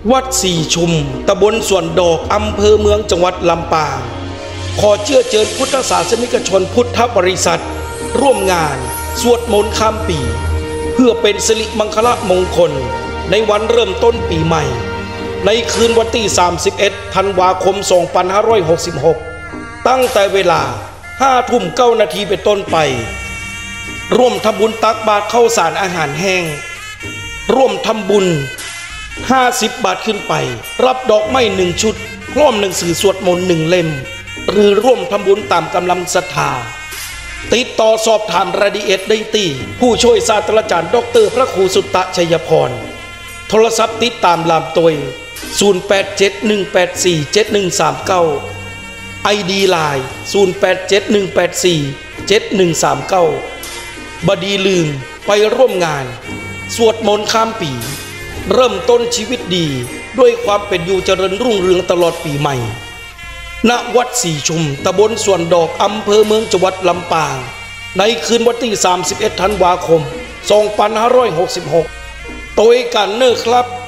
วัดสี่ชุมตำบลสวนดอกอำเภอเมืองจังหวัดลำปางขอเชื้อเชิญพุทธศาสนิกชนพุทธบริษัทร่วมงานสวดมนต์ข้ามปีเพื่อเป็นสิริมังคละมงคลในวันเริ่มต้นปีใหม่ในคืนวันที่31 ธันวาคม 2566ตั้งแต่เวลา 5:09 นาทีเป็นต้นไปร่วมทำบุญตักบาตรข้าวสารอาหารแห้งร่วมทำบุญ50 บาทขึ้นไปรับดอกไม้1 ชุดพร้อมหนังสือสวดมนต์1 เล่มหรือร่วมทำบุญตามกำลังศรัทธาติดต่อสอบถามรายละเอียดได้ที่ผู้ช่วยศาสตราจารย์ดร.พระครูสุตตะชัยพรโทรศัพท์ติดตามลำตัว0871847139 ID ไลน์ 0871847139 บดีลืมไปร่วมงานสวดมนต์ข้ามปีเริ่มต้นชีวิตดีด้วยความเป็นอยู่เจริญรุ่งเรืองตลอดปีใหม่ณวัดสี่ชุมตำบลสวนดอกอำเภอเมืองจังหวัดลำปางในคืนวันที่31 ธันวาคม 2566โดยกันเนอร์ครับ